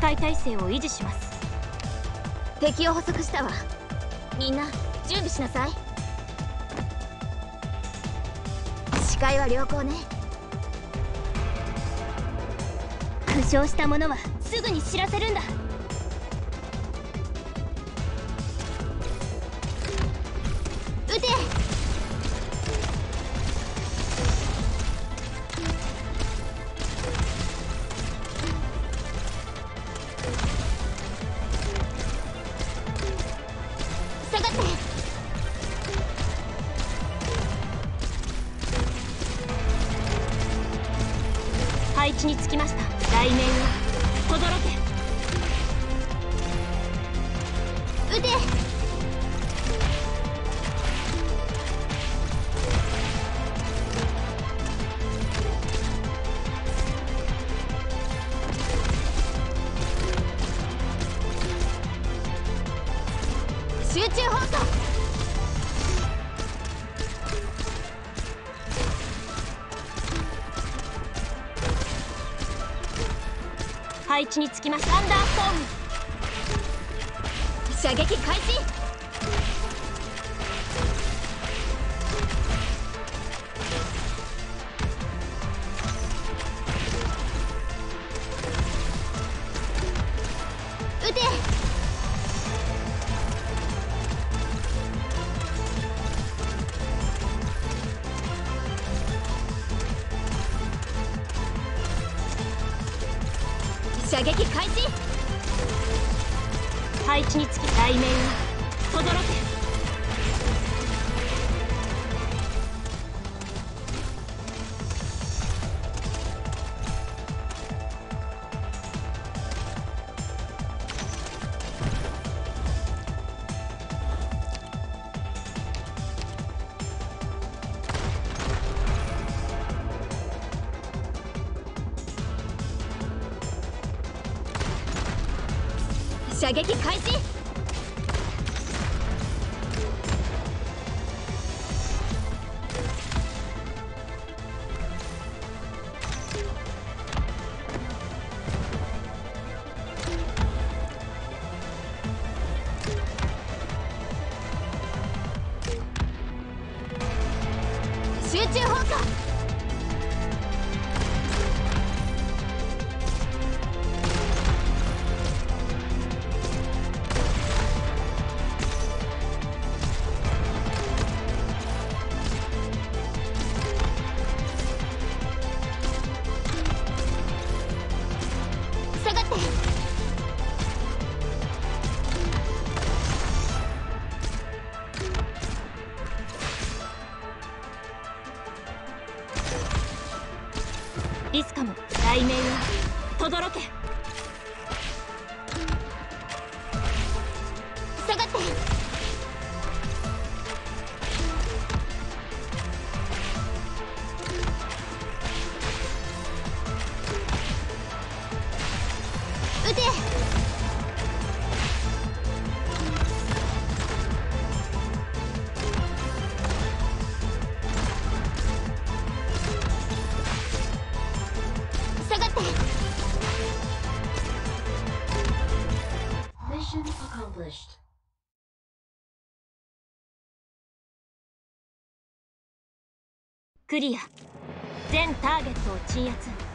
戒態勢を維持します。 敵を捕捉したわ。みんな準備しなさい。視界は良好ね。 負傷した者はすぐに知らせるんだ。 撃て。下がって。 配置につきました。雷鳴よ、轟け。 撃て。集中砲火。 配置につきました。アンダーストーム。 射撃開始。撃て。射撃開始。 配置につき雷鳴よ、轟け。 射撃開始。集中砲火。下がって。 リスカも雷鳴よ、轟け。 下がって。撃て。下がって。 Mission accomplished. クリア。全ターゲットを鎮圧。